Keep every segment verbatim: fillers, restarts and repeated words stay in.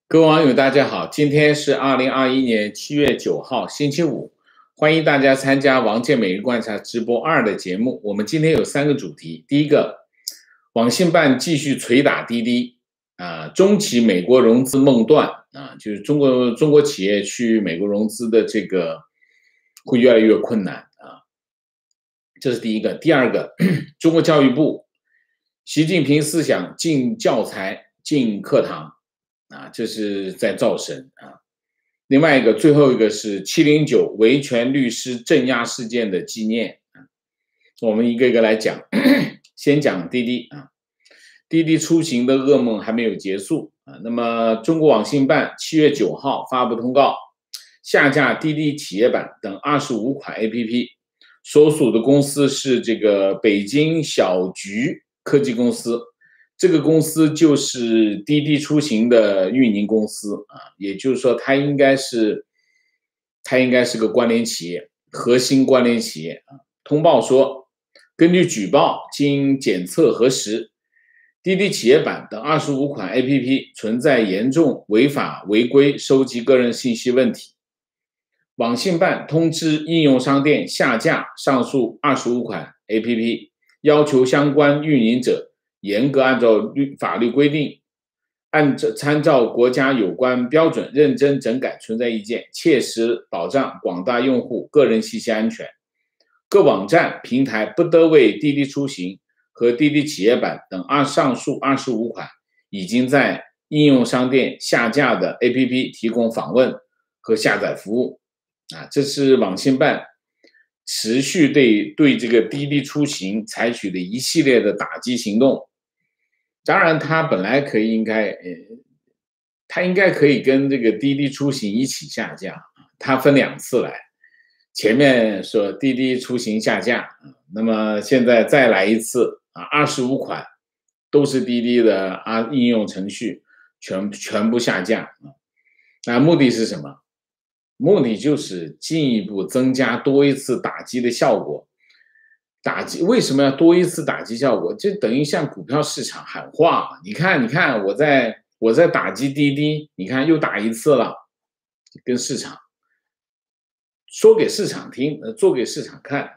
各位网友，大家好，今天是二零二一年七月九号，星期五，欢迎大家参加王健每日观察直播二的节目。我们今天有三个主题，第一个，网信办继续捶打滴滴啊，中企美国融资梦断啊，就是中国中国企业去美国融资的这个会越来越困难啊，这是第一个。第二个，中国教育部，习近平思想进教材进课堂。啊，这是在造神啊。另外一个，最后一个是七零九维权律师镇压事件的纪念啊。我们一个一个来讲，先讲滴滴啊。滴滴出行的噩梦还没有结束啊。那么，中国网信办七月九号发布通告，下架滴滴企业版等二十五款 A P P， 所属的公司是这个北京小桔科技公司。这个公司就是滴滴出行的运营公司啊，也就是说，它应该是，它应该是个关联企业，核心关联企业啊。通报说，根据举报，经检测核实，滴滴企业版等二十五款 A P P 存在严重违法违规收集个人信息问题。网信办通知应用商店下架上述二十五款 A P P， 要求相关运营者严格按照法律规定，按照参照国家有关标准认真整改存在意见，切实保障广大用户个人信息安全。各网站平台不得为滴滴出行和滴滴企业版等二上述二十五款已经在应用商店下架的 A P P 提供访问和下载服务。啊，这是网信办持续对对这个滴滴出行采取的一系列的打击行动。当然，它本来可以应该，呃，它应该可以跟这个滴滴出行一起下架，它分两次来。前面说滴滴出行下架，那么现在再来一次啊，二十五款都是滴滴的啊应用程序全全部下架啊。那目的是什么？目的就是进一步增加多一次打击的效果。打击为什么要多一次打击效果？就等于向股票市场喊话，你看，你看，我在我在打击滴滴，你看又打一次了，跟市场说给市场听，做给市场看。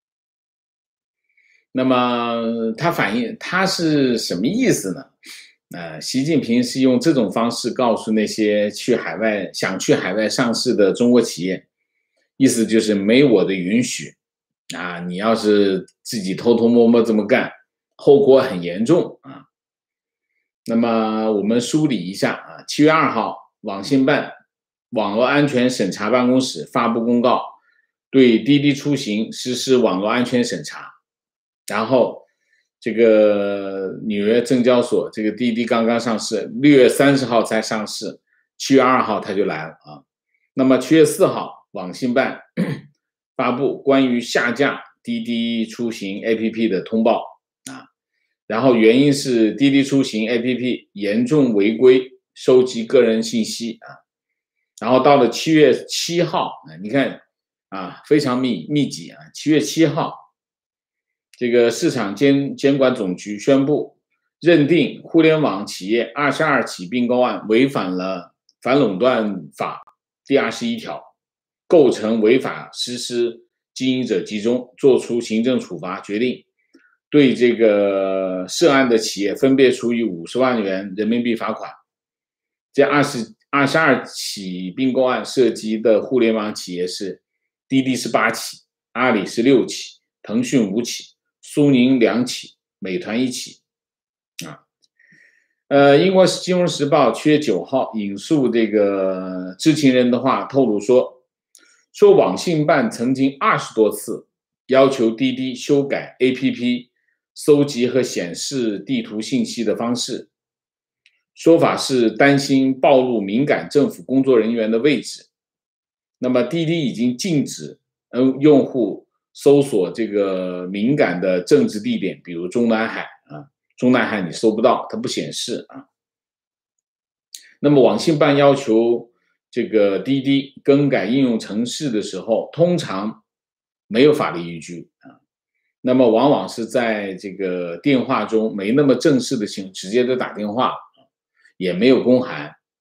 那么它反映它是什么意思呢？呃，习近平是用这种方式告诉那些去海外想去海外上市的中国企业，意思就是没我的允许。啊，你要是自己偷偷摸摸这么干，后果很严重啊。那么我们梳理一下啊，七月二号，网信办网络安全审查办公室发布公告，对滴滴出行实施网络安全审查。然后这个纽约证交所，这个滴滴刚刚上市，六月三十号才上市，七月二号它就来了啊。那么七月四号，网信办发布关于下架滴滴出行 A P P 的通报啊，然后原因是滴滴出行 A P P 严重违规收集个人信息啊，然后到了七月七号，你看啊，非常密密集啊，七月七号，这个市场监监管总局宣布认定互联网企业二十二起并购案违反了反垄断法第二十一条。构成违法实施经营者集中，作出行政处罚决定，对这个涉案的企业分别处以五十万元人民币罚款。这二十二十二起并购案涉及的互联网企业是滴滴是八起，阿里是六起，腾讯五起，苏宁两起，美团一起。啊，呃，英国金融时报七月九号引述这个知情人的话透露说。说网信办曾经二十多次要求滴滴修改 A P P 搜集和显示地图信息的方式，说法是担心暴露敏感政府工作人员的位置。那么滴滴已经禁止用户搜索这个敏感的政治地点，比如中南海啊，中南海你搜不到，它不显示啊。那么网信办要求这个滴滴更改应用程式的时候，通常没有法律依据啊。那么往往是在这个电话中没那么正式的情，直接就打电话，也没有公函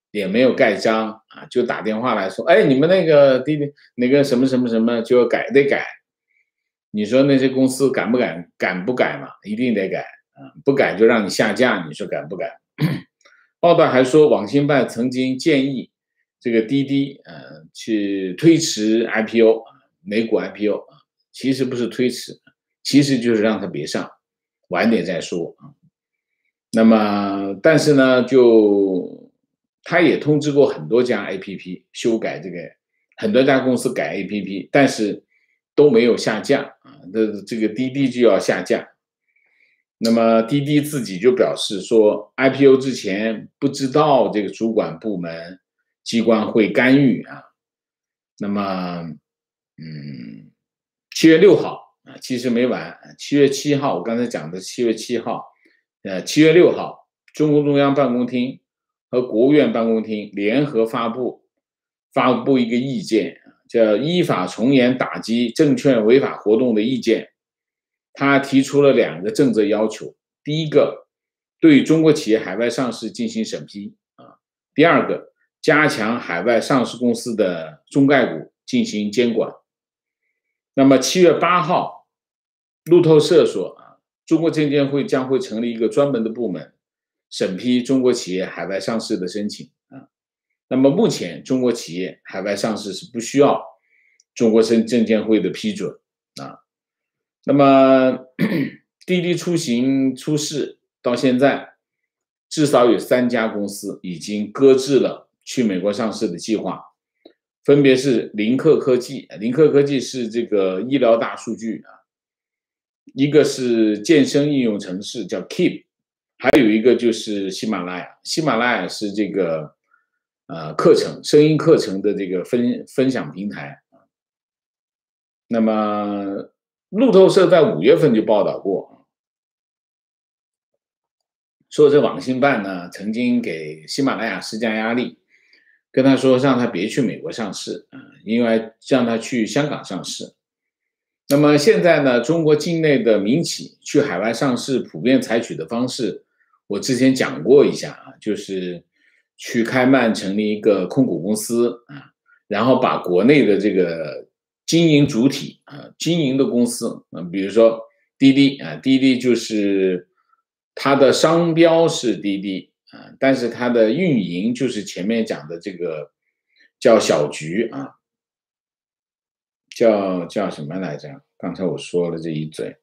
也没有盖章啊，就打电话来说，哎，你们那个滴滴那个什么什么什么就要改得改。你说那些公司敢不敢敢不改嘛？一定得改啊，不改就让你下架，你说敢不敢？报道还说，网信办曾经建议这个滴滴呃去推迟 I P O 啊，美股 I P O 啊，其实不是推迟，其实就是让它别上，晚点再说啊。那么，但是呢，就他也通知过很多家 A P P 修改这个，很多家公司改 A P P， 但是都没有下架啊。这这个滴滴就要下架。那么滴滴自己就表示说 ，I P O 之前不知道这个主管部门机关会干预啊。那么，嗯，七月六号啊，其实没完，七月七号，我刚才讲的七月七号。呃，七月六号，中共中央办公厅和国务院办公厅联合发布发布一个意见，叫《依法从严打击证券违法活动的意见》。他提出了两个政策要求：第一个，对中国企业海外上市进行审批啊；第二个，加强海外上市公司的中概股进行监管。那么七月八号，路透社说啊。中国证监会将会成立一个专门的部门，审批中国企业海外上市的申请啊。那么目前中国企业海外上市是不需要中国证监会的批准啊。那么滴滴出行出事到现在，至少有三家公司已经搁置了去美国上市的计划，分别是林克科技，林克科技是这个医疗大数据啊。一个是健身应用程式叫 Keep， 还有一个就是喜马拉雅。喜马拉雅是这个呃课程声音课程的这个分分享平台。那么路透社在五月份就报道过，说这网信办呢曾经给喜马拉雅施加压力，跟他说让他别去美国上市啊，因为让他去香港上市。那么现在呢，中国境内的民企去海外上市普遍采取的方式，我之前讲过一下啊，就是去开曼成立一个控股公司啊，然后把国内的这个经营主体啊，经营的公司啊，比如说滴滴啊，滴滴就是它的商标是滴滴啊，但是它的运营就是前面讲的这个叫小桔啊。叫叫什么来着？刚才我说了这一嘴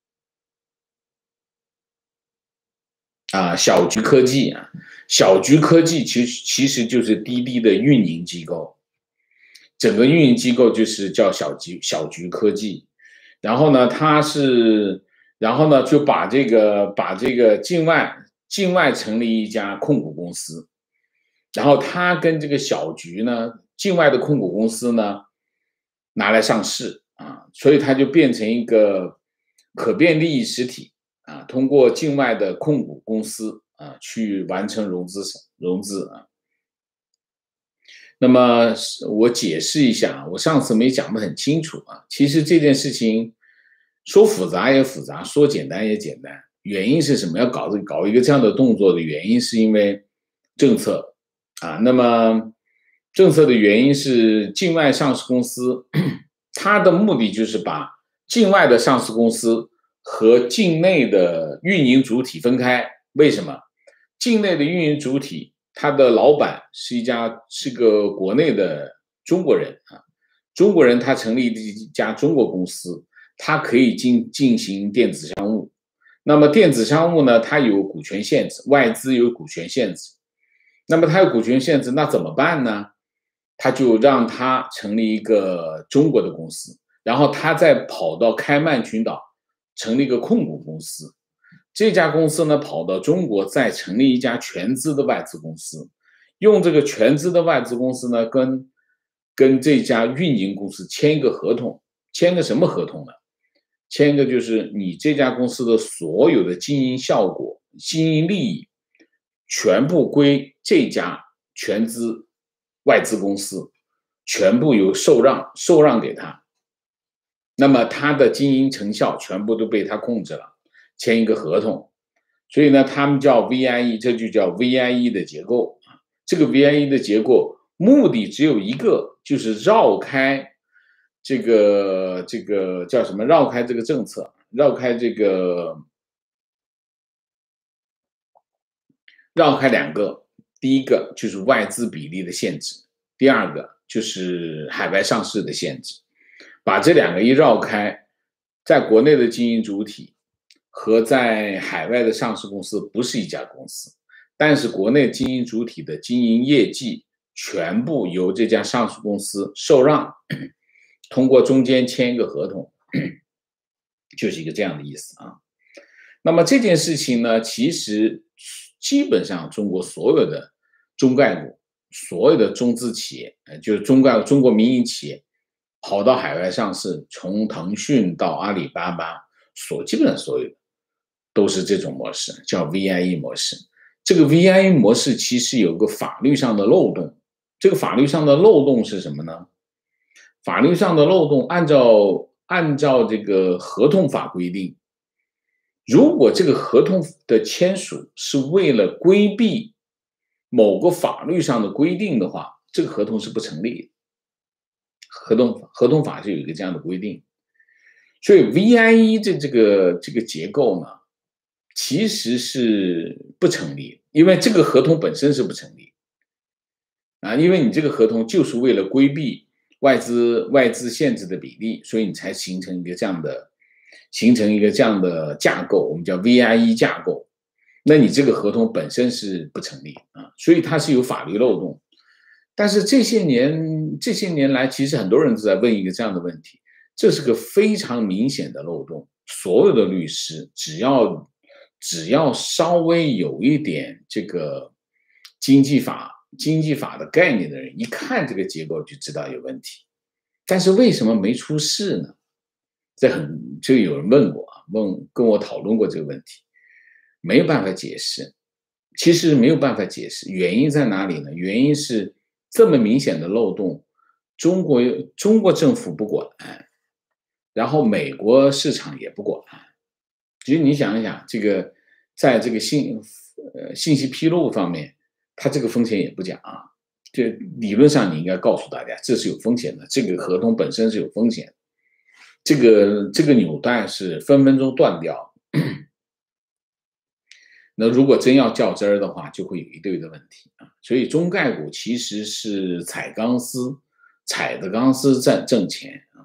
啊，小桔科技啊，小桔科技其实其实就是滴滴的运营机构，整个运营机构就是叫小桔小桔科技。然后呢，它是，然后呢就把这个把这个境外境外成立一家控股公司，然后它跟这个小桔呢，境外的控股公司呢。拿来上市啊，所以它就变成一个可变利益实体啊，通过境外的控股公司啊去完成融资融资啊。那么我解释一下，我上次没讲得很清楚啊。其实这件事情说复杂也复杂，说简单也简单。原因是什么？要搞这搞一个这样的动作的原因，是因为政策啊。那么。政策的原因是境外上市公司，它的目的就是把境外的上市公司和境内的运营主体分开。为什么？境内的运营主体，它的老板是一家是个国内的中国人啊，中国人他成立一家中国公司，他可以进进行电子商务。那么电子商务呢，它有股权限制，外资有股权限制。那么它有股权限制，那怎么办呢？他就让他成立一个中国的公司，然后他再跑到开曼群岛成立一个控股公司。这家公司呢跑到中国再成立一家全资的外资公司，用这个全资的外资公司呢跟跟这家运营公司签一个合同。签个什么合同呢？签一个就是你这家公司的所有的经营效果、经营利益全部归这家全资外资公司，全部由受让受让给他，那么他的经营成效全部都被他控制了，签一个合同。所以呢，他们叫 V I E， 这就叫 V I E 的结构。 这个 V I E 的结构目的只有一个，就是绕开这个这个叫什么？绕开这个政策，绕开这个绕开两个，第一个就是外资比例的限制，第二个就是海外上市的限制。把这两个一绕开，在国内的经营主体和在海外的上市公司不是一家公司，但是国内经营主体的经营业绩全部由这家上市公司受让，通过中间签一个合同，就是一个这样的意思啊。那么这件事情呢，其实基本上中国所有的中概股、所有的中资企业，就是中概中国民营企业，跑到海外上市，从腾讯到阿里巴巴，所基本上所有的都是这种模式，叫 V I E 模式。这个 V I E 模式其实有个法律上的漏洞，这个法律上的漏洞是什么呢？法律上的漏洞，按照按照这个合同法规定，如果这个合同的签署是为了规避某个法律上的规定的话，这个合同是不成立的。合同合同法就有一个这样的规定，所以 V I E 这这个这个结构呢，其实是不成立，因为这个合同本身是不成立啊，因为你这个合同就是为了规避外资外资限制的比例，所以你才形成一个这样的形成一个这样的架构，我们叫 V I E 架构。那你这个合同本身是不成立啊，所以它是有法律漏洞。但是这些年这些年来，其实很多人都在问一个这样的问题，这是个非常明显的漏洞。所有的律师只要只要稍微有一点这个经济法经济法的概念的人，一看这个结构就知道有问题。但是为什么没出事呢？这很就有人问过啊，问跟我讨论过这个问题，没有办法解释。其实没有办法解释，原因在哪里呢？原因是这么明显的漏洞，中国中国政府不管，然后美国市场也不管。其实你想一想，这个在这个信呃信息披露方面，它这个风险也不讲啊。就理论上你应该告诉大家，这是有风险的，这个合同本身是有风险的，这个这个纽带是分分钟断掉。那如果真要较真儿的话，就会有一堆的问题啊。所以中概股其实是踩钢丝，踩的钢丝挣挣钱啊。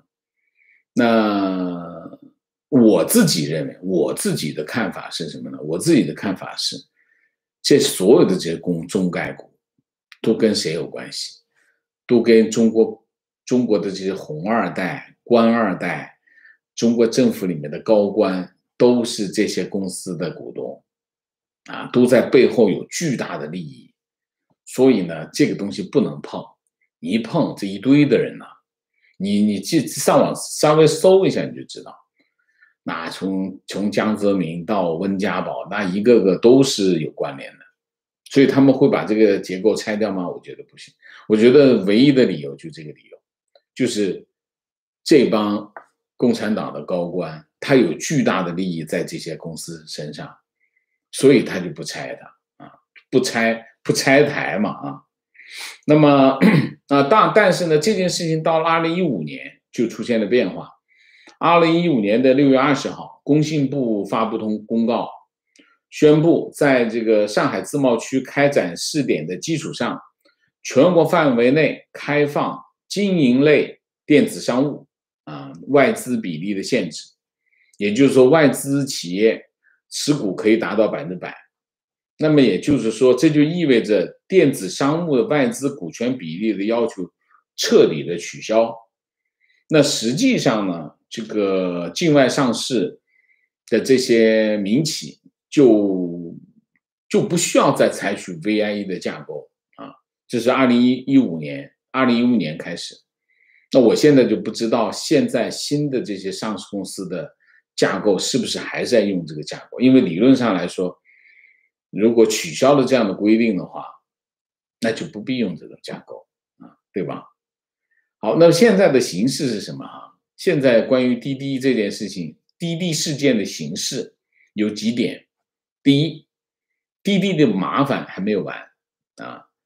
那我自己认为，我自己的看法是什么呢？我自己的看法是，这所有的这些公中概股都跟谁有关系？都跟中国中国的这些红二代、官二代，中国政府里面的高官，都是这些公司的股东。啊，都在背后有巨大的利益，所以呢，这个东西不能碰。你一碰，这一堆的人呢、啊，你你去上网稍微搜一下，你就知道，那从从江泽民到温家宝，那一个个都是有关联的。所以他们会把这个结构拆掉吗？我觉得不行。我觉得唯一的理由就这个理由，就是这帮共产党的高官，他有巨大的利益在这些公司身上。所以他就不拆它啊，不拆不拆台嘛啊。那么啊，但但是呢，这件事情到了二零一五年就出现了变化。二零一五年的六月二十号，工信部发布通公告，宣布在这个上海自贸区开展试点的基础上，全国范围内开放经营类电子商务啊外资比例的限制，也就是说，外资企业持股可以达到百分之百，那么也就是说，这就意味着电子商务的外资股权比例的要求彻底的取消。那实际上呢，这个境外上市的这些民企就就不需要再采取 V I E 的架构啊，这是二零一五年，二零一五年开始。那我现在就不知道现在新的这些上市公司的架构是不是还在用这个架构？因为理论上来说，如果取消了这样的规定的话，那就不必用这个架构啊，对吧？好，那现在的形势是什么啊？现在关于滴滴这件事情，滴滴事件的形势有几点。第一，滴滴的麻烦还没有完啊。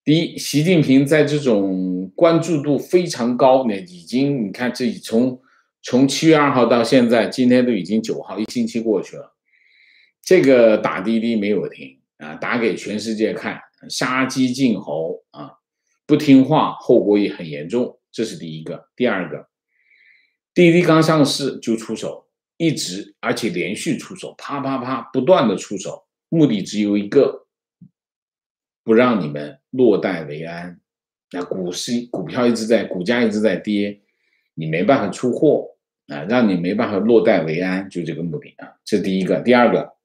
第一，习近平在这种关注度非常高，那已经你看这从从七月二号到现在，今天都已经九号，一星期过去了，这个打滴滴没有停啊，打给全世界看，杀鸡儆猴啊，不听话后果也很严重，这是第一个。第二个，滴滴刚上市就出手，一直而且连续出手，啪啪啪不断的出手，目的只有一个，不让你们落袋为安。那股市股票一直在，股价一直在跌，你没办法出货啊，让你没办法落袋为安，就这个目的啊。这是第一个。第二个，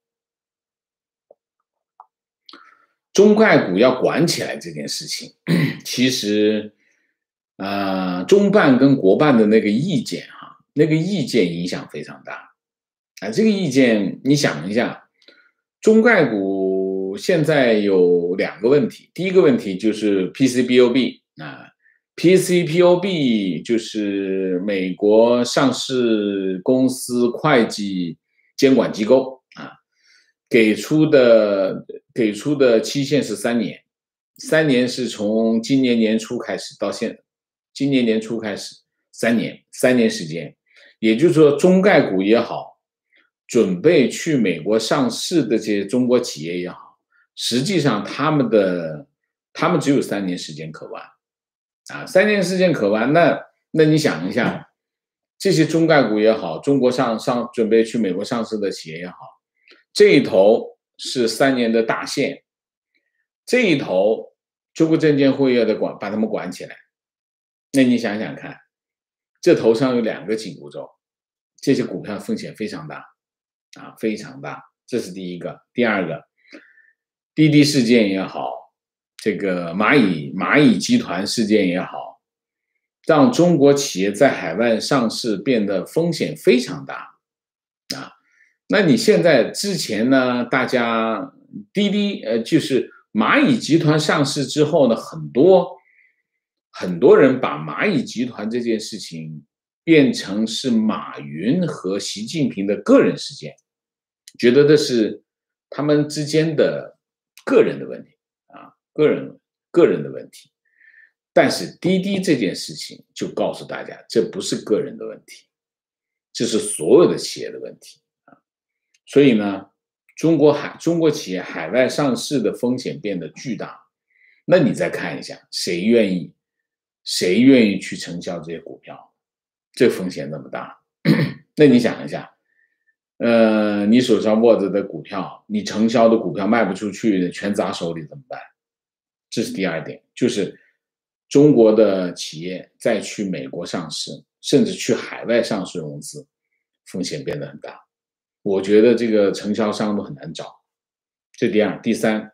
中概股要管起来这件事情，其实，呃，中办跟国办的那个意见哈，那个意见影响非常大啊。这个意见你想一下，中概股现在有两个问题，第一个问题就是 P C B O B 啊 ，P C B O B 就是美国上市公司会计监管机构啊。给出的给出的期限是三年，三年是从今年年初开始到现，今年年初开始，三年，三年时间，也就是说，中概股也好，准备去美国上市的这些中国企业也好，实际上他们的他们只有三年时间可玩，啊，三年时间可玩，那那你想一下，这些中概股也好，中国上上准备去美国上市的企业也好。这一头是三年的大限，这一头中国证监会要得管把他们管起来。那你想想看，这头上有两个紧箍咒，这些股票风险非常大啊，非常大。这是第一个。第二个，滴滴事件也好，这个蚂蚁蚂蚁集团事件也好，让中国企业在海外上市变得风险非常大啊。那你现在之前呢？大家滴滴呃，就是蚂蚁集团上市之后呢，很多很多人把蚂蚁集团这件事情变成是马云和习近平的个人事件，觉得这是他们之间的个人的问题啊，个人个人的问题。但是滴滴这件事情就告诉大家，这不是个人的问题，这是所有的企业的问题。所以呢，中国海中国企业海外上市的风险变得巨大，那你再看一下，谁愿意谁愿意去承销这些股票？这风险那么大，那你想一下，呃，你手上握着的股票，你承销的股票卖不出去，全砸手里怎么办？这是第二点，就是中国的企业再去美国上市，甚至去海外上市融资，风险变得很大。我觉得这个承销商都很难找，这第二。第三，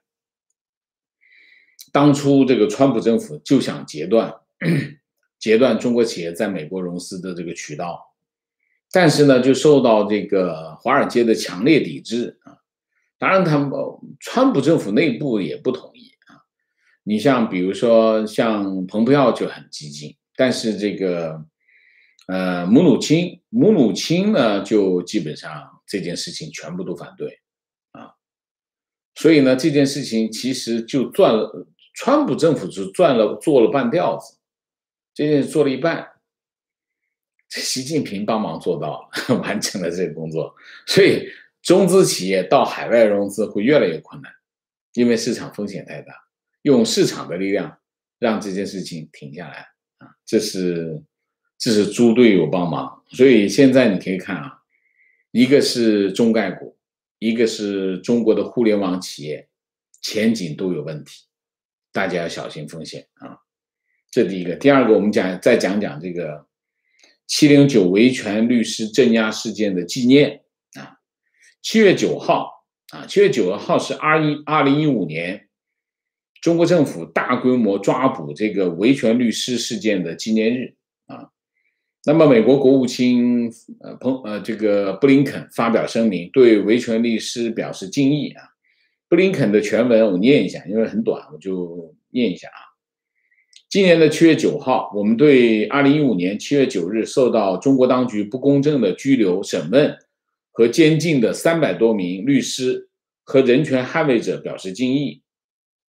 当初这个川普政府就想截断截断中国企业在美国融资的这个渠道，但是呢，就受到这个华尔街的强烈抵制啊。当然，他们川普政府内部也不同意啊。你像比如说像蓬佩奥就很激进，但是这个呃姆努钦姆努钦呢，就基本上这件事情全部都反对啊。所以呢，这件事情其实就赚了，川普政府只赚了做了半吊子，这件事做了一半，习近平帮忙做到了，完成了这个工作。所以中资企业到海外融资会越来越困难，因为市场风险太大，用市场的力量让这件事情停下来啊，这是这是猪队友帮忙。所以现在你可以看啊，一个是中概股，一个是中国的互联网企业，前景都有问题，大家要小心风险啊。这第一个。第二个，我们讲再讲讲这个七零九维权律师镇压事件的纪念啊。七月九号啊，七月九号是二一二零一五年中国政府大规模抓捕这个维权律师事件的纪念日啊。那么，美国国务卿呃彭呃这个布林肯发表声明，对维权律师表示敬意啊。布林肯的全文我念一下，因为很短，我就念一下啊。今年的七月九号，我们对二零一五年七月九日受到中国当局不公正的拘留、审问和监禁的三百多名律师和人权捍卫者表示敬意。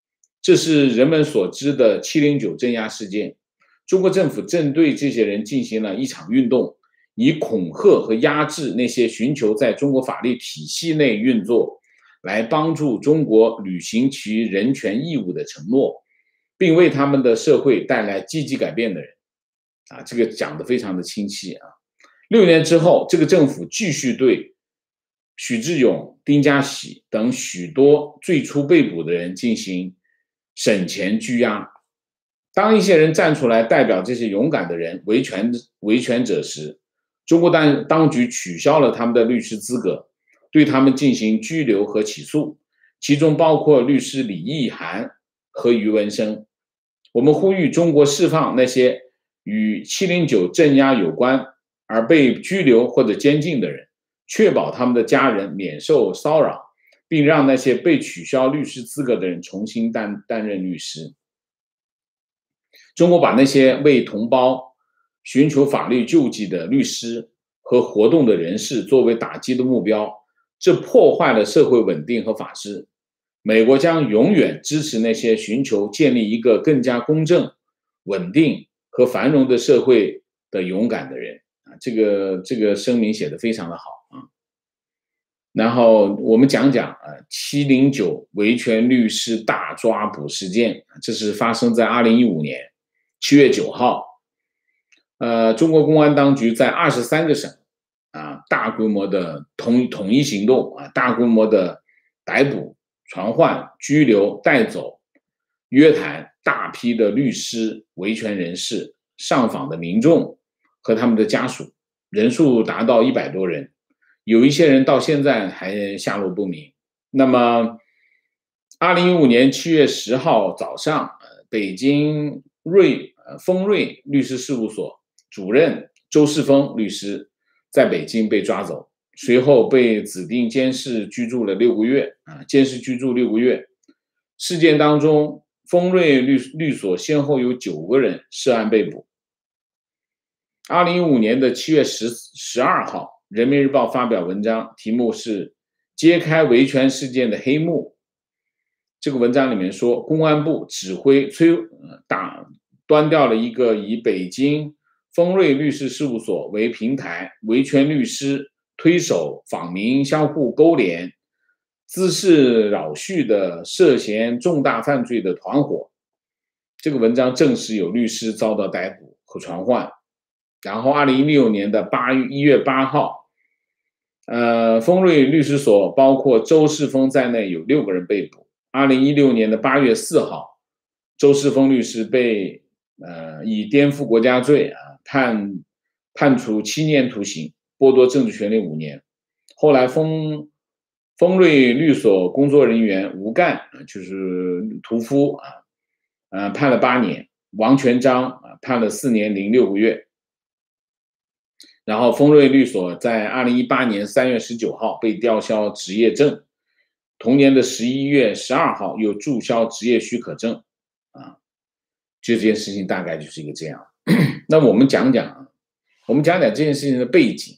这是人们所知的七零九镇压事件。中国政府正对这些人进行了一场运动，以恐吓和压制那些寻求在中国法律体系内运作，来帮助中国履行其人权义务的承诺，并为他们的社会带来积极改变的人。啊，这个讲得非常的清晰啊。六年之后，这个政府继续对许志勇、丁家喜等许多最初被捕的人进行审前拘押。当一些人站出来代表这些勇敢的人、维权维权者时，中国当当局取消了他们的律师资格，对他们进行拘留和起诉，其中包括律师李义涵和于文生。我们呼吁中国释放那些与七零九镇压有关而被拘留或者监禁的人，确保他们的家人免受骚扰，并让那些被取消律师资格的人重新担担任律师。中国把那些为同胞寻求法律救济的律师和活动的人士作为打击的目标，这破坏了社会稳定和法治。美国将永远支持那些寻求建立一个更加公正、稳定和繁荣的社会的勇敢的人。啊，这个这个声明写得非常的好啊。然后我们讲讲啊，七零九维权律师大抓捕事件，这是发生在二零一五年七月九号。呃，中国公安当局在二十三个省啊，大规模的统统一行动啊，大规模的逮捕、传唤、拘留、带走、约谈大批的律师、维权人士、上访的民众和他们的家属，人数达到一百多人，有一些人到现在还下落不明。那么，二零一五年七月十号早上，北京瑞呃丰瑞律师事务所主任周世峰律师在北京被抓走，随后被指定监视居住了六个月啊，监视居住六个月。事件当中，丰瑞律律所先后有九个人涉案被捕。二零一五年的七月十二号，人民日报发表文章，题目是揭开维权事件的黑幕。这个文章里面说，公安部指挥崔打端掉了一个以北京丰瑞律师事务所为平台，维权律师推手访民相互勾连，滋事扰序的涉嫌重大犯罪的团伙。这个文章证实有律师遭到逮捕和传唤。然后二零一六年的一月八号，呃，丰瑞律师所包括周世峰在内有六个人被捕。二零一六年的八月四号，周世峰律师被呃以颠覆国家罪啊判判处七年徒刑，剥夺政治权利五年。后来丰丰瑞律所工作人员吴干就是屠夫啊，呃判了八年，王全章啊判了四年零六个月。然后丰瑞律所在二零一八年三月十九号被吊销执业证，同年的十一月十二号又注销执业许可证啊，这件事情大概就是一个这样。那我们讲讲我们讲讲这件事情的背景。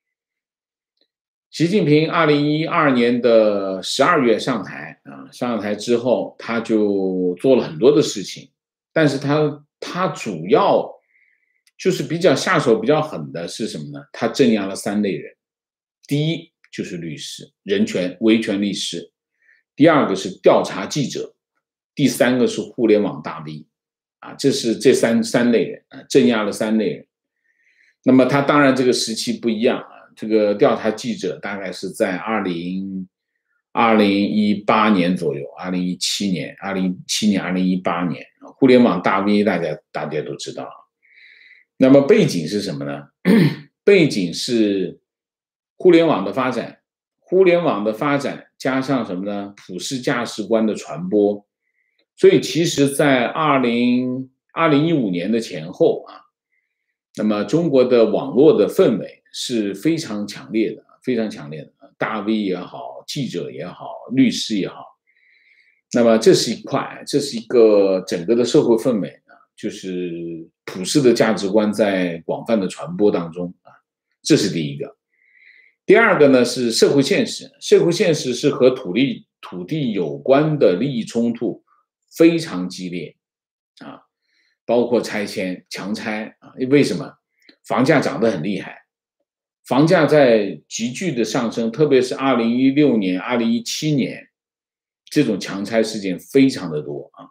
习近平二零一二年的十二月上台啊，上台之后他就做了很多的事情，但是他他主要就是比较下手比较狠的是什么呢？他镇压了三类人，第一就是律师、人权维权律师，第二个是调查记者，第三个是互联网大 V 啊，这是这三三类人啊，镇压了三类人。那么他当然这个时期不一样啊，这个调查记者大概是在二零二零一八年左右，二零一七年、二零一七年、二零一八年，互联网大 V 大家大家都知道。那么背景是什么呢？背景是互联网的发展，互联网的发展加上什么呢？普世价值观的传播。所以其实在二零一五年的前后啊，那么中国的网络的氛围是非常强烈的，非常强烈的，大 V 也好，记者也好，律师也好。那么这是一块，这是一个整个的社会氛围啊，就是普世的价值观在广泛的传播当中啊，这是第一个。第二个呢是社会现实，社会现实是和土地土地有关的利益冲突非常激烈啊，包括拆迁、强拆啊，为什么？房价涨得很厉害，房价在急剧的上升，特别是二零一六年、二零一七年，这种强拆事件非常的多啊，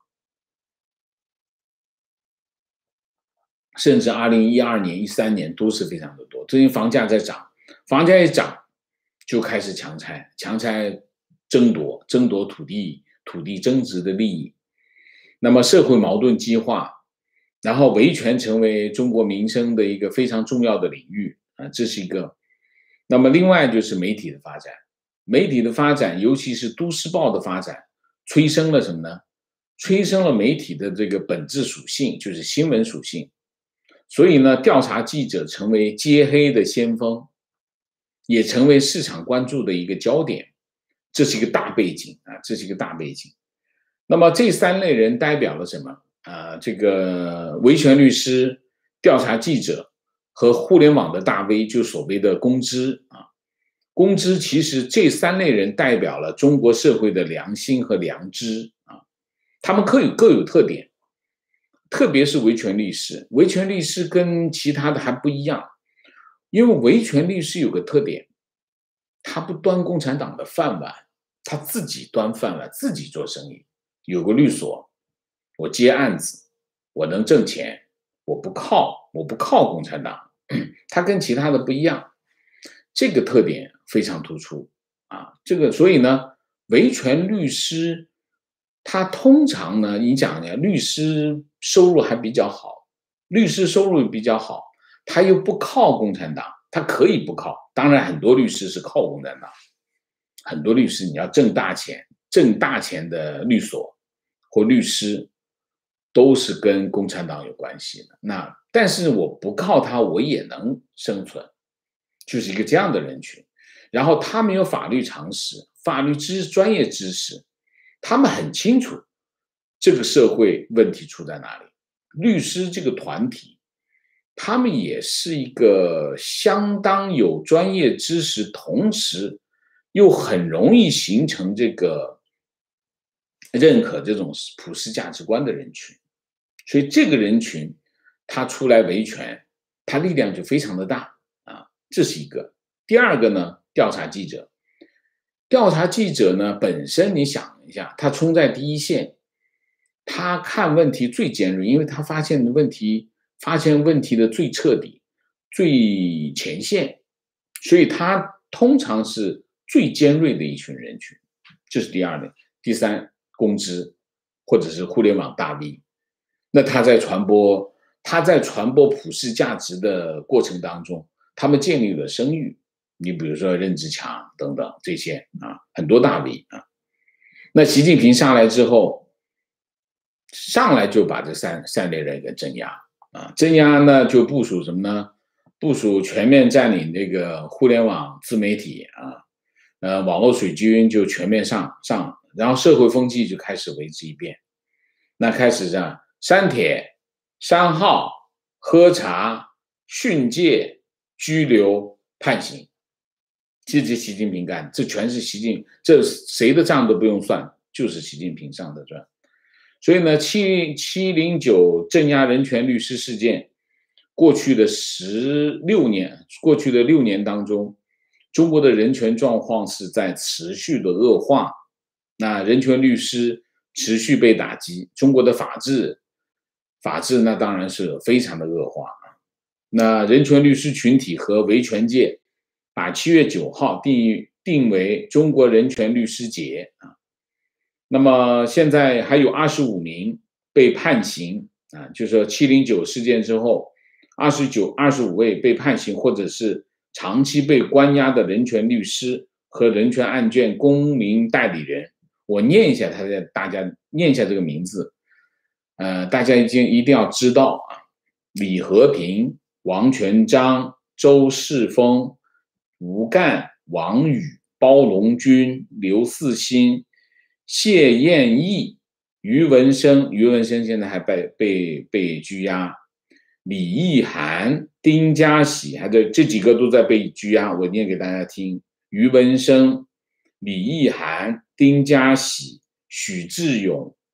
甚至二零一二年、一三年都是非常的多。最近房价在涨，房价一涨就开始强拆，强拆争夺，争夺土地、土地增值的利益，那么社会矛盾激化。然后维权成为中国民生的一个非常重要的领域啊，这是一个。那么另外就是媒体的发展，媒体的发展，尤其是都市报的发展，催生了什么呢？催生了媒体的这个本质属性，就是新闻属性。所以呢，调查记者成为揭黑的先锋，也成为市场关注的一个焦点。这是一个大背景啊，这是一个大背景。那么这三类人代表了什么？啊，这个维权律师、调查记者和互联网的大 V， 就所谓的公知啊，公知其实这三类人代表了中国社会的良心和良知啊，他们各有各有特点，特别是维权律师，维权律师跟其他的还不一样，因为维权律师有个特点，他不端共产党的饭碗，他自己端饭碗，自己做生意，有个律所。我接案子，我能挣钱，我不靠，我不靠共产党，他跟其他的不一样，这个特点非常突出啊。这个所以呢，维权律师他通常呢，你讲呢，律师收入还比较好，律师收入比较好，他又不靠共产党，他可以不靠。当然，很多律师是靠共产党，很多律师你要挣大钱，挣大钱的律所或律师。都是跟共产党有关系的，那但是我不靠他，我也能生存，就是一个这样的人群。然后他们有法律常识、法律知专业知识，他们很清楚这个社会问题出在哪里。律师这个团体，他们也是一个相当有专业知识，同时又很容易形成这个认可这种普世价值观的人群。所以这个人群他出来维权，他力量就非常的大啊，这是一个。第二个呢，调查记者，调查记者呢本身你想一下，他冲在第一线，他看问题最尖锐，因为他发现的问题发现问题的最彻底、最前线，所以他通常是最尖锐的一群人群，这是第二类。第三，公知或者是互联网大 V。那他在传播，他在传播普世价值的过程当中，他们建立了声誉。你比如说任志强等等这些啊，很多大 V 啊。那习近平上来之后，上来就把这三三类人给镇压啊，镇压呢就部署什么呢？部署全面占领这个互联网自媒体啊，呃，网络水军就全面上上，然后社会风气就开始为之一变。那开始这样。删帖、删号、喝茶、训诫、拘留、判刑，这是习近平干，这全是习近，这谁的账都不用算，就是习近平上的账。所以呢，七七零九镇压人权律师事件，过去的十六年，过去的六年当中，中国的人权状况是在持续的恶化，那人权律师持续被打击，中国的法治。法治那当然是非常的恶化啊。那人权律师群体和维权界把七月九号定定为中国人权律师节啊。那么现在还有二十五名被判刑啊，就是说七零九事件之后，二十九、二十五位被判刑或者是长期被关押的人权律师和人权案件公民代理人。我念一下他的，大家念一下这个名字。呃，大家一定一定要知道啊，李和平、王全璋、周世峰、吴干、王宇、包龙军、刘四新、谢燕毅、于文生，于文生现在还被被被拘押，李义涵、丁家喜，还在这几个都在被拘押，我念给大家听：于文生、李义涵、丁家喜、许志勇、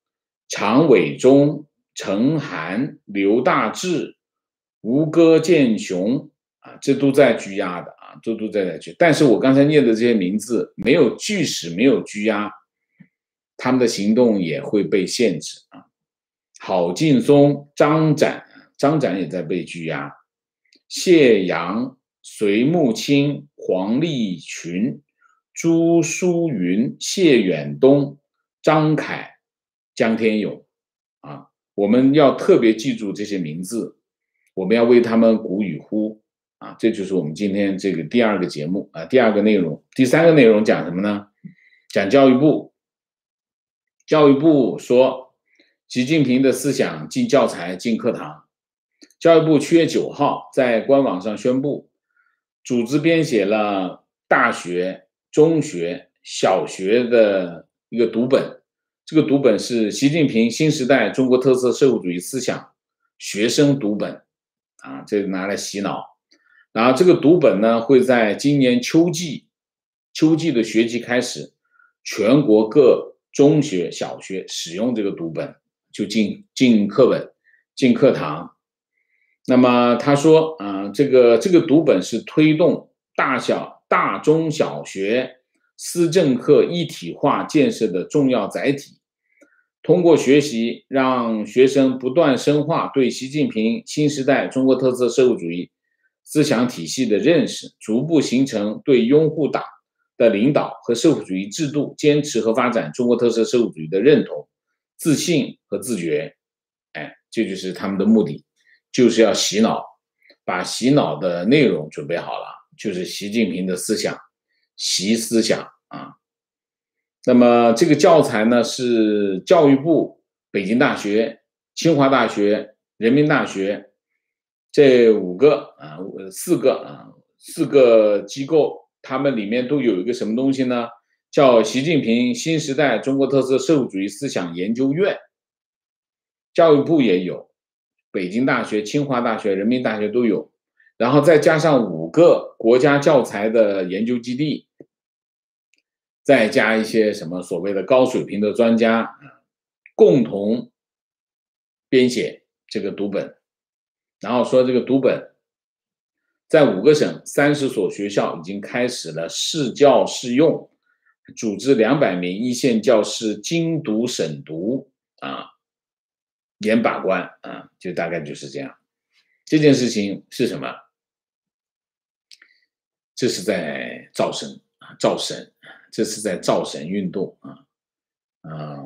常伟忠、陈涵、刘大志、吴戈建雄啊，这都在拘押的啊，这都在在拘。但是我刚才念的这些名字没有据使，没有拘押，他们的行动也会被限制啊。郝劲松、张展，张展也在被拘押。谢阳、隋木清、黄立群、朱淑云、谢远东、张凯、江天勇啊，我们要特别记住这些名字，我们要为他们鼓与呼啊，这就是我们今天这个第二个节目啊，第二个内容。第三个内容讲什么呢？讲教育部。教育部说，习近平的思想进教材、进课堂。教育部七月九号在官网上宣布，组织编写了大学、中学、小学的一个读本。这个读本是习近平新时代中国特色社会主义思想学生读本啊，这拿来洗脑。然后这个读本呢，会在今年秋季秋季的学期开始，全国各中学、小学使用这个读本，就进进课本、进课堂。那么他说啊、呃，这个这个读本是推动大小大中小学思政课一体化建设的重要载体。通过学习，让学生不断深化对习近平新时代中国特色社会主义思想体系的认识，逐步形成对拥护党的领导和社会主义制度坚持和发展中国特色社会主义的认同、自信和自觉。哎，这就是他们的目的，就是要洗脑，把洗脑的内容准备好了，就是习近平的思想，习思想啊。那么这个教材呢，是教育部、北京大学、清华大学、人民大学这五个啊，四个啊，四个机构，他们里面都有一个什么东西呢？叫习近平新时代中国特色社会主义思想研究院。教育部也有，北京大学、清华大学、人民大学都有，然后再加上五个国家教材的研究基地，再加一些什么所谓的高水平的专家，共同编写这个读本。然后说这个读本在五个省三十所学校已经开始了试教试用，组织两百名一线教师精读审读啊，严把关啊，就大概就是这样。这件事情是什么？这是在造神啊，造神，这是在造神运动啊啊！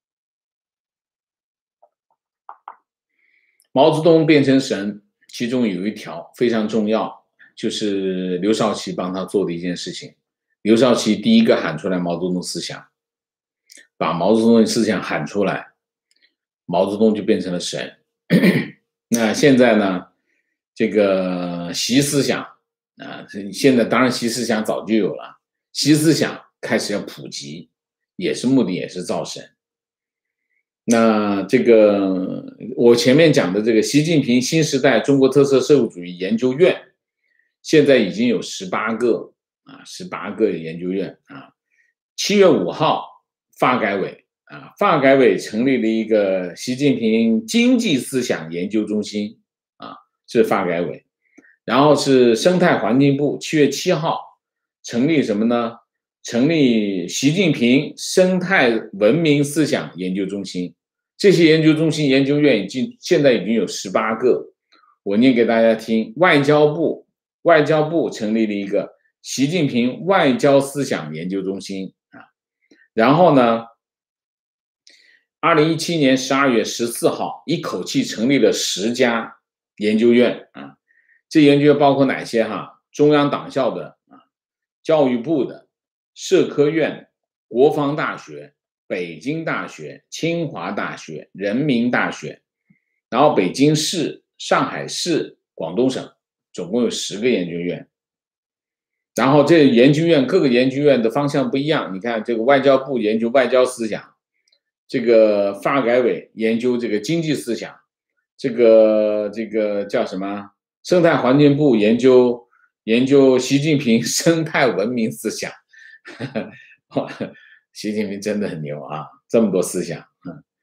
毛泽东变成神，其中有一条非常重要，就是刘少奇帮他做的一件事情。刘少奇第一个喊出来毛泽东思想，把毛泽东的思想喊出来，毛泽东就变成了神。那现在呢，这个习思想啊，现在当然习思想早就有了，习思想开始要普及，也是目的也是造神。那这个我前面讲的这个习近平新时代中国特色社会主义研究院，现在已经有十八个啊，十八个研究院啊。七月五号，发改委啊，发改委成立了一个习近平经济思想研究中心啊，是发改委。然后是生态环境部，七月七号成立什么呢？成立习近平生态文明思想研究中心。这些研究中心、研究院已经现在已经有十八个，我念给大家听。外交部，外交部成立了一个习近平外交思想研究中心啊。然后呢，二零一七年十二月十四号，一口气成立了十家研究院啊。这研究院包括哪些哈？中央党校的啊，教育部的，社科院、国防大学、北京大学、清华大学、人民大学，然后北京市、上海市、广东省，总共有十个研究院。然后这研究院各个研究院的方向不一样，你看这个外交部研究外交思想，这个发改委研究这个经济思想，这个这个叫什么？生态环境部研究研究习近平生态文明思想。习近平真的很牛啊，这么多思想。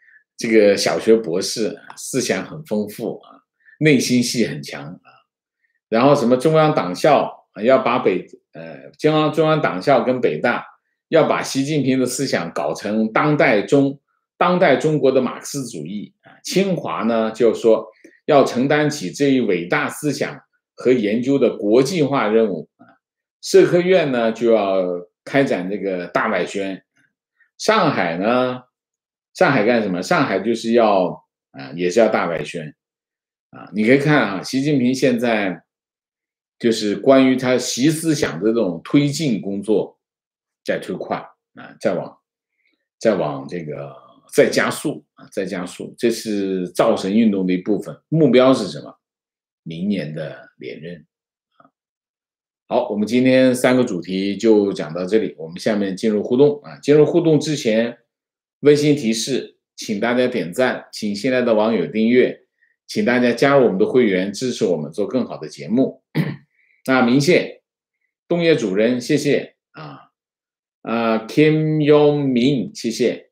这个小学博士，思想很丰富啊，内心戏很强啊。然后什么中央党校要把北呃中央中央党校跟北大要把习近平的思想搞成当代中当代中国的马克思主义啊。清华呢就说要承担起这一伟大思想和研究的国际化任务啊。社科院呢就要开展这个大外宣。上海呢，上海干什么？上海就是要啊，也是要大外宣啊。你可以看啊，习近平现在就是关于他习思想的这种推进工作在推快啊，再往再往这个再加速啊，再加速。这是造神运动的一部分，目标是什么？明年的连任。好，我们今天三个主题就讲到这里，我们下面进入互动啊。进入互动之前，温馨提示，请大家点赞，请新来的网友订阅，请大家加入我们的会员，支持我们做更好的节目。那明谢，东野主任，谢谢啊啊 ，Kim Yong Min， 谢谢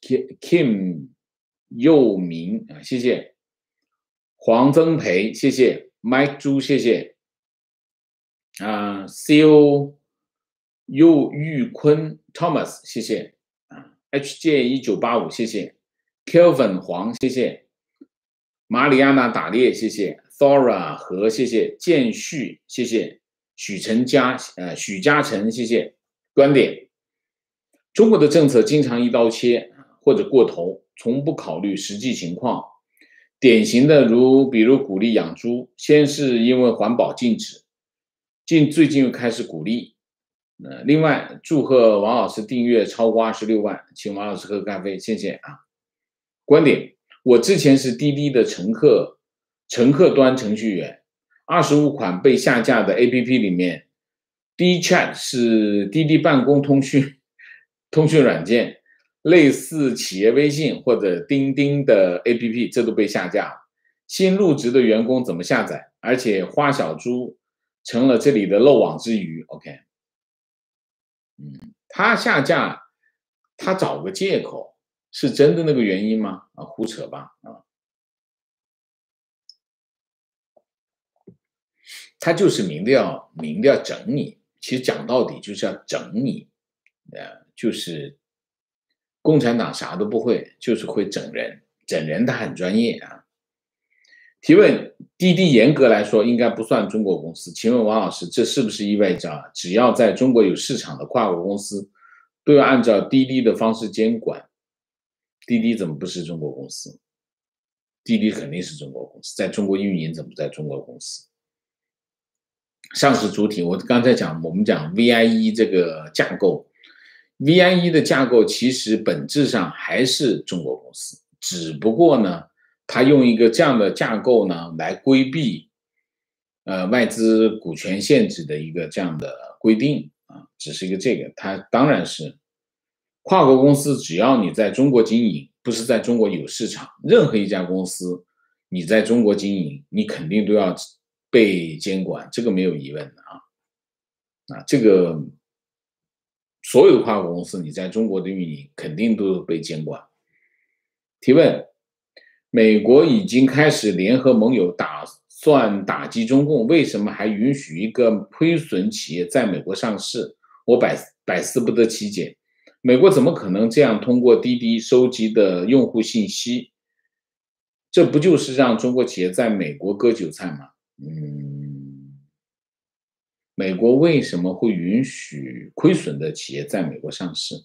Kim 佑明啊，谢谢黄增培，谢谢 Mike 朱，谢谢。啊 ，C O 右玉坤 Thomas， 谢谢啊 ，H J 一九八五，谢谢 ，Kelvin 黄，谢谢，马里亚纳打猎，谢谢 ，Thora 何，谢谢，建旭，谢谢，许成佳，呃，许嘉诚，谢谢。观点：中国的政策经常一刀切或者过头，从不考虑实际情况。典型的如，比如鼓励养猪，先是因为环保禁止。近最近又开始鼓励，呃，另外祝贺王老师订阅超过二十六万，请王老师喝咖啡，谢谢啊。观点：我之前是滴滴的乘客，乘客端程序员，二十五款被下架的 A P P 里面 ，DChat 是滴滴办公通讯通讯软件，类似企业微信或者钉钉的 A P P， 这都被下架了。新入职的员工怎么下载？而且花小猪成了这里的漏网之鱼 ，OK， 嗯，他下架，他找个借口，是真的那个原因吗？啊，胡扯吧，啊，他就是明的要明的要整你，其实讲到底就是要整你，呃，就是共产党啥都不会，就是会整人，整人他很专业啊。提问：滴滴严格来说应该不算中国公司，请问王老师，这是不是意味着只要在中国有市场的跨国公司都要按照滴滴的方式监管？滴滴怎么不是中国公司？滴滴肯定是中国公司，在中国运营怎么在中国公司？上市主体，我刚才讲，我们讲 V I E 这个架构 ，V I E 的架构其实本质上还是中国公司，只不过呢，他用一个这样的架构呢来规避，呃，外资股权限制的一个这样的规定啊，只是一个这个，它当然是跨国公司，只要你在中国经营，不是在中国有市场，任何一家公司你在中国经营，你肯定都要被监管，这个没有疑问的啊，啊，这个所有的跨国公司你在中国的运营肯定都被监管。提问：美国已经开始联合盟友打算打击中共，为什么还允许一个亏损企业在美国上市？我百百思不得其解。美国怎么可能这样通过滴滴收集的用户信息？这不就是让中国企业在美国割韭菜吗？嗯，美国为什么会允许亏损的企业在美国上市？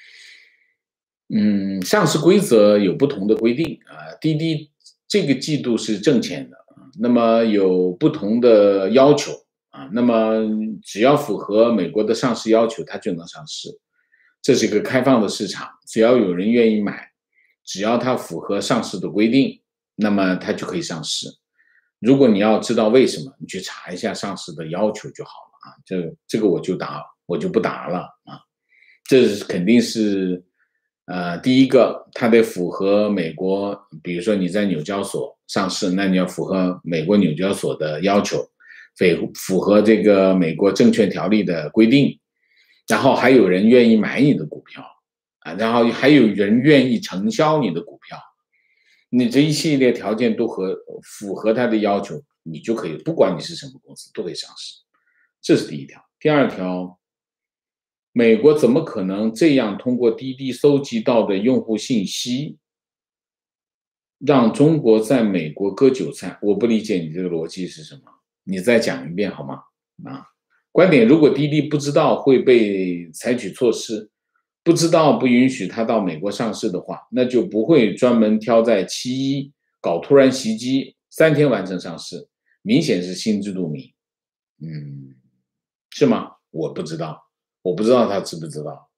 嗯，上市规则有不同的规定啊。滴滴这个季度是挣钱的，那么有不同的要求啊。那么只要符合美国的上市要求，它就能上市。这是一个开放的市场，只要有人愿意买，只要它符合上市的规定，那么它就可以上市。如果你要知道为什么，你去查一下上市的要求就好了啊。这这个我就答，我就不答了啊。这是肯定是。呃，第一个，它得符合美国，比如说你在纽交所上市，那你要符合美国纽交所的要求，符符合这个美国证券条例的规定，然后还有人愿意买你的股票啊，然后还有人愿意承销你的股票， 你这一系列条件都合符合他的要求，你就可以，不管你是什么公司都可以上市。这是第一条。第二条，美国怎么可能这样通过滴滴搜集到的用户信息，让中国在美国割韭菜？我不理解你这个逻辑是什么，你再讲一遍好吗？啊，观点，如果滴滴不知道会被采取措施，不知道不允许他到美国上市的话，那就不会专门挑在七一搞突然袭击，三天完成上市，明显是心知肚明。嗯，是吗？我不知道，我不知道他知不知道。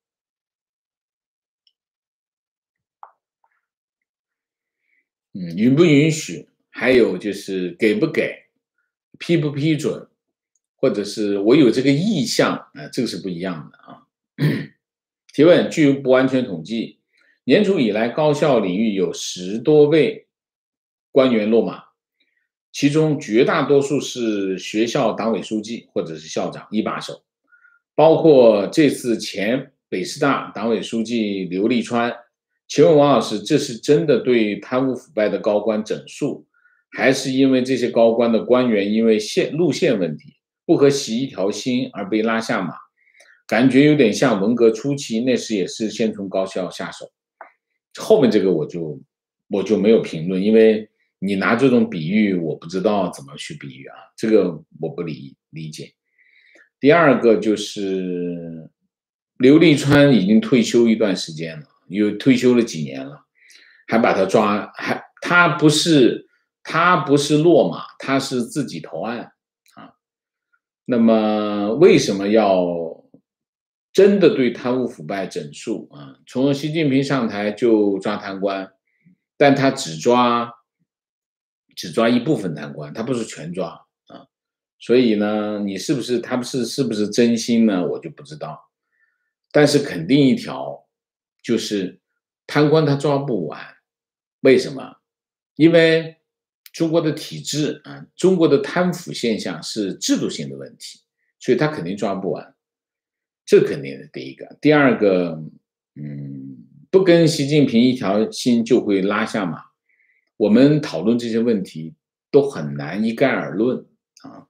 嗯，允不允许，还有就是给不给，批不批准，或者是我有这个意向，啊、呃，这个是不一样的啊。提问：据不完全统计，年初以来，高校领域有十多位官员落马，其中绝大多数是学校党委书记或者是校长一把手，包括这次前北师大党委书记刘立川。请问王老师，这是真的对贪污腐败的高官整肃，还是因为这些高官的官员因为线路线问题不合习一条心而被拉下马？感觉有点像文革初期，那时也是先从高校下手。后面这个我就我就没有评论，因为你拿这种比喻，我不知道怎么去比喻啊，这个我不理理解。第二个就是刘立川已经退休一段时间了，又退休了几年了，还把他抓，还他不是他不是落马，他是自己投案啊。那么为什么要真的对贪污腐败整肃啊？从习近平上台就抓贪官，但他只抓只抓一部分贪官，他不是全抓啊。所以呢，你是不是他不是是不是真心呢？我就不知道。但是肯定一条，就是贪官他抓不完，为什么？因为中国的体制啊，中国的贪腐现象是制度性的问题，所以他肯定抓不完。这肯定是第一个。第二个，嗯，不跟习近平一条心就会拉下马。我们讨论这些问题都很难一概而论啊。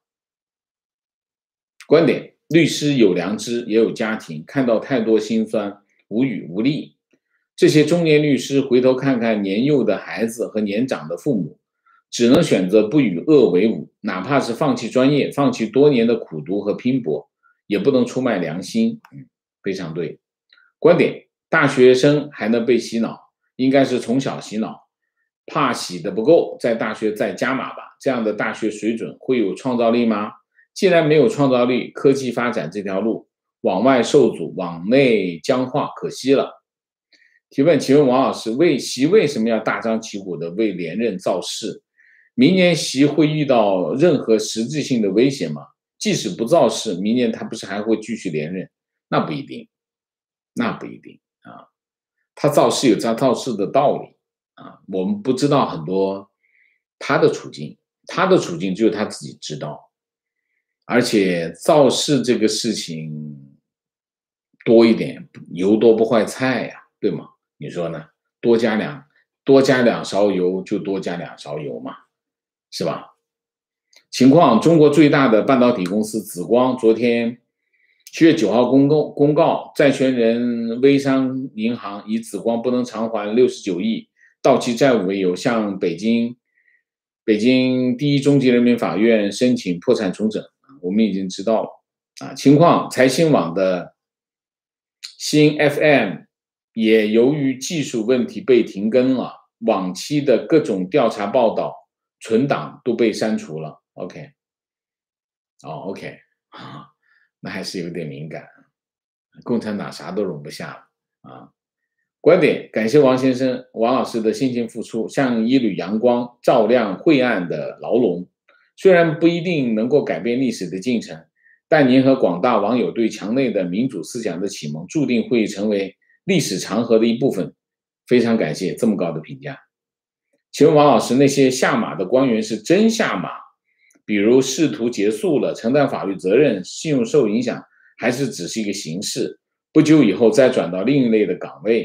观点：律师有良知，也有家庭，看到太多辛酸，无语无力。这些中年律师回头看看年幼的孩子和年长的父母，只能选择不与恶为伍，哪怕是放弃专业，放弃多年的苦读和拼搏，也不能出卖良心。嗯，非常对。观点：大学生还能被洗脑，应该是从小洗脑，怕洗的不够，在大学再加码吧。这样的大学水准会有创造力吗？既然没有创造力，科技发展这条路往外受阻，往内僵化，可惜了。提问：请问王老师，为习为什么要大张旗鼓的为连任造势？明年习会遇到任何实质性的威胁吗？即使不造势，明年他不是还会继续连任？那不一定，那不一定啊。他造势有他造势的道理啊，我们不知道很多他的处境，他的处境只有他自己知道。而且造势这个事情多一点，油多不坏菜呀，对吗？你说呢？多加两多加两勺油就多加两勺油嘛，是吧？情况：中国最大的半导体公司紫光昨天七月九号公告，公告债权人微商银行以紫光不能偿还六十九亿到期债务为由，向北京北京第一中级人民法院申请破产重整。我们已经知道了啊，情况：财新网的新 F M 也由于技术问题被停更了，往期的各种调查报道存档都被删除了。OK， 哦 OK 啊，那还是有点敏感，共产党啥都容不下了啊。观点：感谢王先生、王老师的辛勤付出，像一缕阳光照亮晦暗的牢笼。虽然不一定能够改变历史的进程，但您和广大网友对墙内的民主思想的启蒙，注定会成为历史长河的一部分。非常感谢这么高的评价。请问王老师，那些下马的官员是真下马，比如仕途结束了，承担法律责任，信用受影响，还是只是一个形式，不久以后再转到另一类的岗位，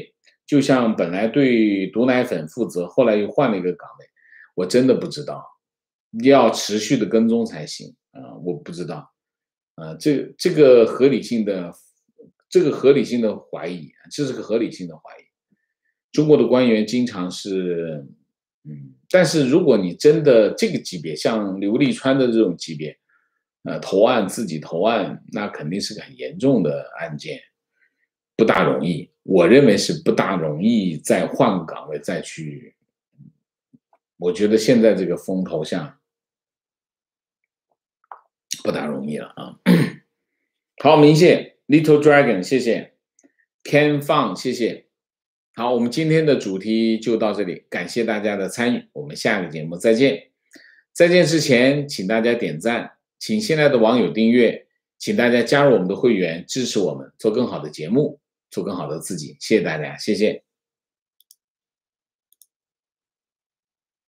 就像本来对毒奶粉负责，后来又换了一个岗位，我真的不知道，要持续的跟踪才行啊、呃！我不知道，啊、呃，这这个合理性的，这个合理性的怀疑，这是个合理性的怀疑。中国的官员经常是，嗯，但是如果你真的这个级别，像刘立川的这种级别，呃，投案自己投案，那肯定是个很严重的案件，不大容易。我认为是不大容易再换个岗位再去。我觉得现在这个风头下不大容易了啊。好，明谢 Little Dragon， 谢谢 Ken Fang， 谢谢。好，我们今天的主题就到这里，感谢大家的参与，我们下个节目再见。再见之前，请大家点赞，请现在的网友订阅，请大家加入我们的会员，支持我们做更好的节目，做更好的自己。谢谢大家，谢谢。